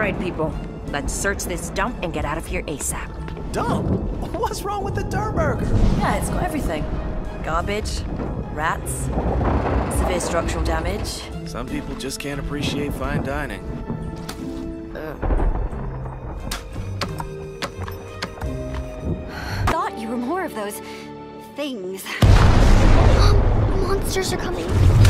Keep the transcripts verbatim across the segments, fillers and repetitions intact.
Alright, people. Let's search this dump and get out of here ASAP. Dump? What's wrong with the dirt burger? Yeah, it's got everything. Garbage, rats, severe structural damage. Some people just can't appreciate fine dining. Thought you were more of those things. Monsters are coming.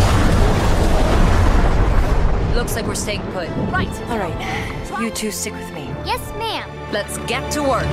Looks like we're staying put. Right. All right, you two stick with me. Yes, ma'am. Let's get to work.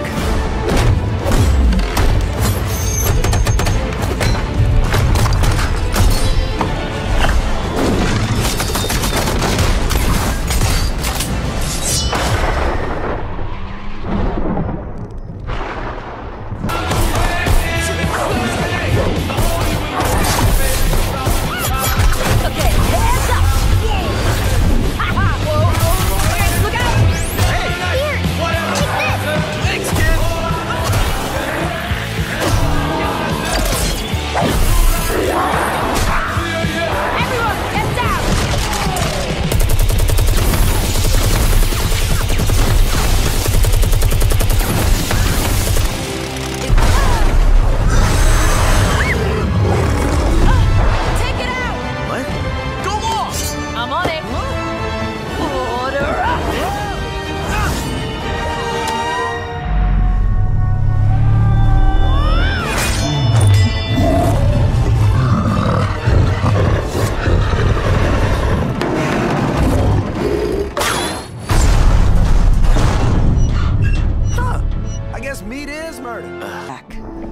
Meat is murder. Back.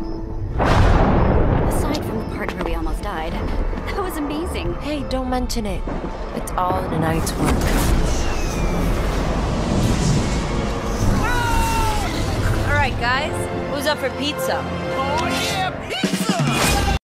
Aside from the part where we almost died, that was amazing. Hey, don't mention it. It's all in a night's work. Alright, guys. Who's up for pizza? Oh yeah,